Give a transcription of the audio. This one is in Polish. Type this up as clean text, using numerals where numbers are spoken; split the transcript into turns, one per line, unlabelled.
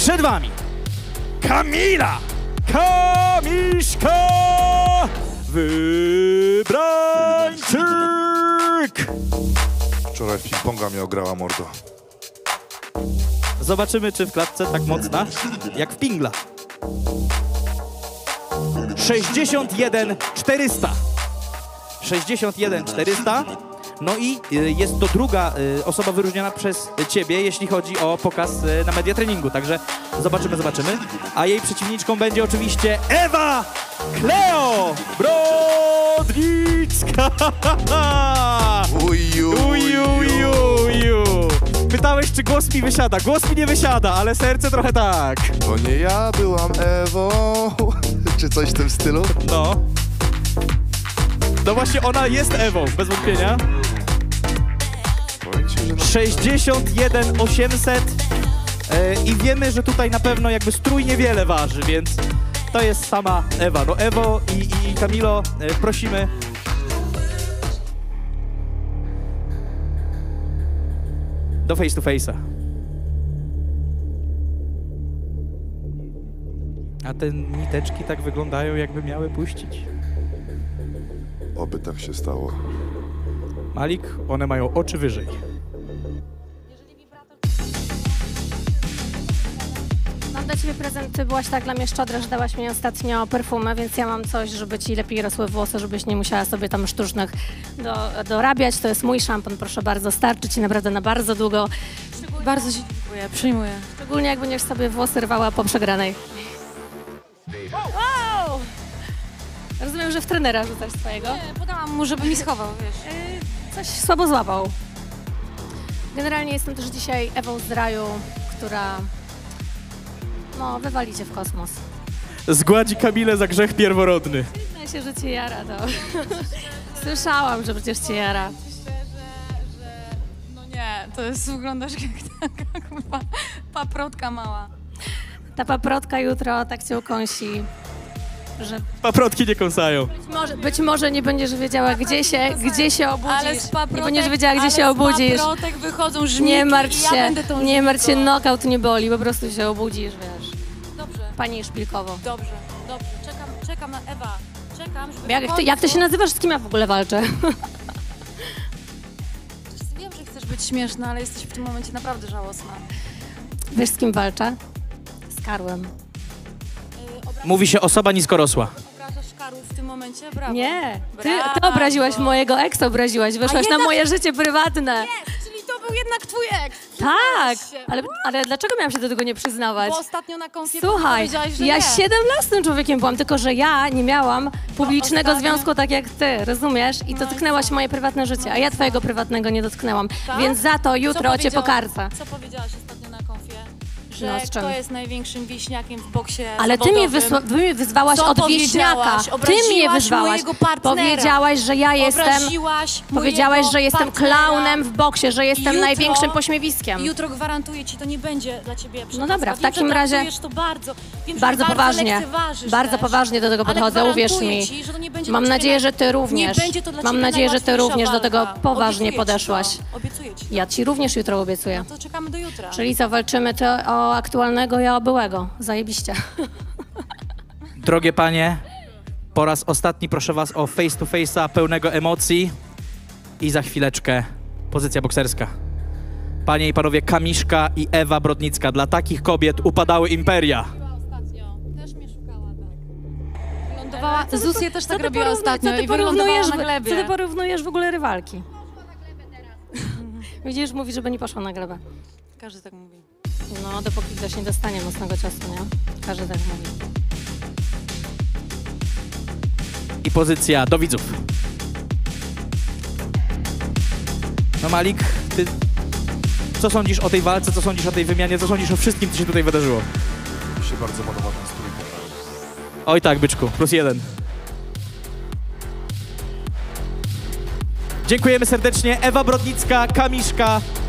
Przed wami Kamila Kamiszka Wybrańczyk.
Wczoraj w ping-ponga mnie ograła, mordo.
Zobaczymy, czy w klatce tak mocna jak w pingla. 61 400. 61 400. No i jest to druga osoba wyróżniona przez ciebie, jeśli chodzi o pokaz na media treningu. Także zobaczymy. A jej przeciwniczką będzie oczywiście Ewa Kleo Brodnicka.
Uju.
Pytałeś, czy głos mi wysiada. Głos mi nie wysiada, ale serce trochę tak.
To nie ja byłam Ewą. Czy coś w tym stylu?
No. No właśnie ona jest Ewą, bez wątpienia. 61 800 i wiemy, że tutaj na pewno jakby strój niewiele waży, więc to jest sama Ewa. No Ewo i Kamilo, prosimy. Do face to face'a. A te niteczki tak wyglądają, jakby miały puścić.
Oby tak się stało.
Malik, one mają oczy wyżej.
Mam dla ciebie prezent. Ty byłaś tak dla mnie szczodra, że dałaś mi ostatnio perfumę, więc ja mam coś, żeby ci lepiej rosły włosy, żebyś nie musiała sobie tam sztucznych dorabiać. To jest mój szampon, proszę bardzo. Starczy ci naprawdę na bardzo długo.
Bardzo ci dziękuję, przyjmuję.
Szczególnie jak będziesz sobie włosy rwała po przegranej. Wow! Rozumiem, że w trenera rzucasz swojego.
Nie, podałam mu, żeby mi schował, wiesz.
Coś słabo złapał. Generalnie jestem też dzisiaj Ewą z raju, która wywali cię w kosmos.
Zgładzi Kamilę za grzech pierworodny.
Przyznaj się, że cię jara to. Słyszałam, że przecież cię jara.
No nie, to jest, wyglądasz jak taka kurwa paprotka mała.
Ta paprotka jutro tak cię ukąsi, że
Paprotki nie kąsają.
być może nie będziesz wiedziała, gdzie się obudzisz.
Ale z paprotek,
nie będziesz wiedziała, gdzie się obudzisz.
z paprotek wychodzą żmiki
Nie martw
i ja
się,
będę tą
nie martw się,
żmigą.
knockout nie boli, po prostu się obudzisz, wiesz.
Dobrze,
Pani Szpilkowo.
dobrze, czekam na Ewa. Czekam, żeby
Jak to się nazywasz, z kim ja w ogóle walczę?
Wiem, że chcesz być śmieszna, ale jesteś w tym momencie naprawdę żałosna.
Wiesz, z kim walczę? Z Karłem.
Mówi się osoba niskorosła.
Obrażasz Karów w tym momencie? Brawo.
Nie, ty
Brawo.
obraziłaś mojego eksa, obraziłaś, wyszłaś na
jednak-
moje życie prywatne.
Czyli to był jednak twój eks.
Tak,
Przyznałaś się.
ale dlaczego miałam się do tego nie przyznawać?
Bo ostatnio na konfie
Słuchaj,
powiedziałaś, że
ja
nie.
17 człowiekiem byłam, tylko że ja nie miałam publicznego
ostatnio-
związku tak jak ty, rozumiesz? I dotknęłaś moje prywatne życie, a ja twojego prywatnego nie dotknęłam.
Tak?
Więc za to jutro cię pokarcę.
Co powiedziałaś ostatnio na konfie? Że
No, z czym?
kto jest największym wieśniakiem w boksie
Ale ty mnie,
zawodowym?
mnie wyzwałaś
Co
od wieśniaka.
powiedziałaś?
Ty
Obraziłaś
mnie wyzwałaś.
mojego partnera.
Powiedziałaś, że ja jestem.
Obraziłaś
Powiedziałaś,
mojego
że jestem
partnera.
klaunem w boksie, że jestem
Jutro-
największym pośmiewiskiem.
Jutro gwarantuję ci, to nie będzie dla ciebie przekazka.
dobra, w
Wiem,
takim
że
razie
traktujesz to bardzo, wiem, że
Bardzo poważnie.
lekceważysz
Bardzo
też,
poważnie do tego
ale
podchodzę, uwierz
gwarantuję
mi.
ci, że to nie będzie
Mam
dla ciebie
nadzieję, że ty również.
Nie będzie to dla
Mam
ciebie
nadzieję, że ty
najłatwiejsza
również do tego
walka.
poważnie
Obiecuję ci
podeszłaś.
to. Obiecuję ci to.
Ja ci również jutro obiecuję.
No to czekamy do jutra.
Czyli co, walczymy ty o aktualnego, ja o byłego. Zajebiście.
Drogie panie, po raz ostatni proszę was o face to face'a pełnego emocji i za chwileczkę pozycja bokserska. Panie i panowie, Kamiszka i Ewa Brodnicka. Dla takich kobiet upadały imperia.
Ostatnio. Też mnie szukała, tak. Wylądowała, Zuzję też tak robiła ostatnio i wylądowała
porównujesz,
na glebie.
co ty porównujesz w ogóle rywalki? Widzisz, mówi, żeby nie poszła na glebę.
Każdy tak mówi.
No, dopóki ktoś nie dostanie mocnego ciosu, nie? Każdy tak mówi.
I pozycja do widzów. No Malik, ty co sądzisz o tej walce, co sądzisz o tej wymianie, co sądzisz o wszystkim, co się tutaj wydarzyło?
Mi się bardzo podoba ten strój.
Oj tak, byczku, +1. Dziękujemy serdecznie. Ewa Brodnicka, Kamiszka.